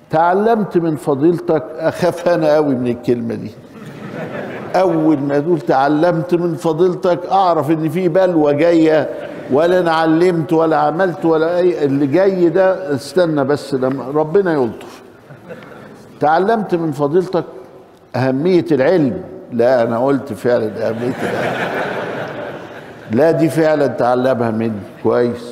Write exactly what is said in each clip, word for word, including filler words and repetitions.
تعلمت من فضيلتك، اخاف انا قوي من الكلمه دي. اول ما تقول تعلمت من فضيلتك اعرف ان في بلوه جايه، ولا انا علمت ولا عملت ولا اي اللي جاي ده. استنى بس لما ربنا يلطف. تعلمت من فضيلتك اهميه العلم. لا انا قلت فعلا اهميه العلم. لا دي فعلا تعلمها مني كويس.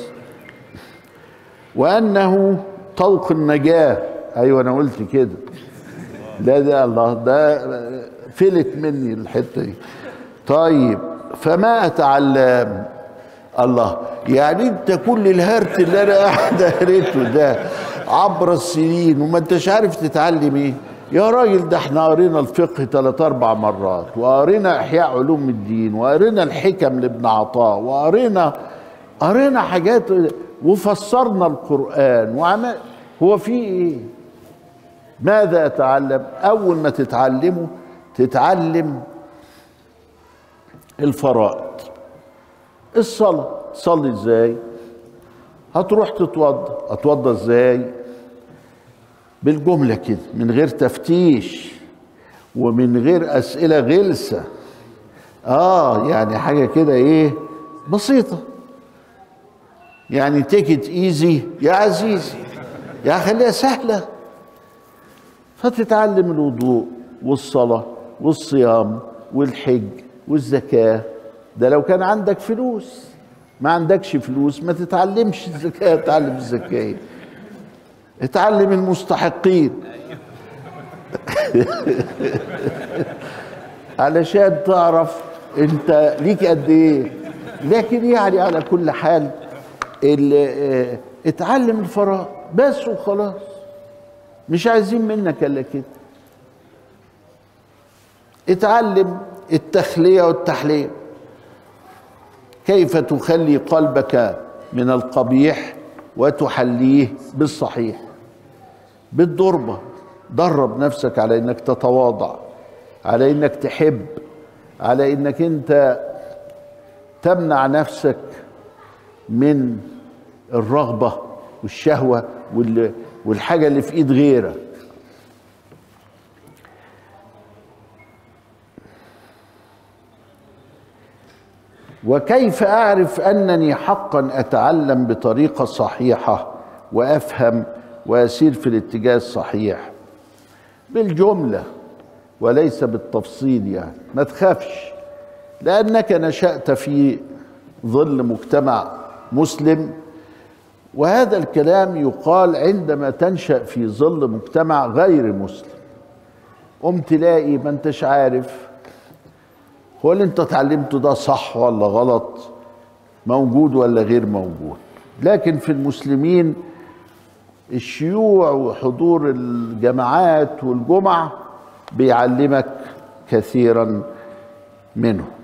وانه طوق النجاه. ايوه انا قلت كده. لا ده الله ده فلت مني الحته دي. طيب فما اتعلم. الله يعني انت كل الهرت اللي انا قاعد هريته ده عبر السنين وما انتش عارف تتعلم ايه يا راجل؟ ده احنا قرينا الفقه ثلاث اربع مرات، وقرينا احياء علوم الدين، وقرينا الحكم لابن عطاء، وقرينا قرينا حاجات، وفسرنا القرآن وعمل. هو في ايه؟ ماذا اتعلم؟ اول ما تتعلمه تتعلم الفرائض. الصلاة، تصلي ازاي؟ هتروح تتوضى، اتوضى ازاي؟ بالجملة كده من غير تفتيش ومن غير اسئلة غلسة. اه يعني حاجة كده ايه بسيطة، يعني تيكت ايزي يا عزيزي، يا خليها سهلة. فتتعلم الوضوء والصلاة والصيام والحج والزكاة. ده لو كان عندك فلوس. ما عندكش فلوس ما تتعلمش الزكاة، تتعلم الزكاة. اتعلم المستحقين علشان تعرف انت ليك قد ايه. لكن يعني على كل حال اتعلم الفرائض بس وخلاص، مش عايزين منك الا كده. اتعلم التخلية والتحلية، كيف تخلي قلبك من القبيح وتحليه بالصحيح. بالضربة درب نفسك على انك تتواضع، على انك تحب، على انك انت تمنع نفسك من الرغبة والشهوة والحاجة اللي في ايد غيرك. وكيف أعرف أنني حقا أتعلم بطريقة صحيحة وأفهم وأسير في الاتجاه الصحيح؟ بالجملة وليس بالتفصيل. يعني ما تخافش، لأنك نشأت في ظل مجتمع مسلم، وهذا الكلام يقال عندما تنشأ في ظل مجتمع غير مسلم. قم تلاقي ما انتش عارف هو اللي انت اتعلمته ده صح ولا غلط، موجود ولا غير موجود. لكن في المسلمين الشيوع وحضور الجماعات والجمع بيعلمك كثيرا منه.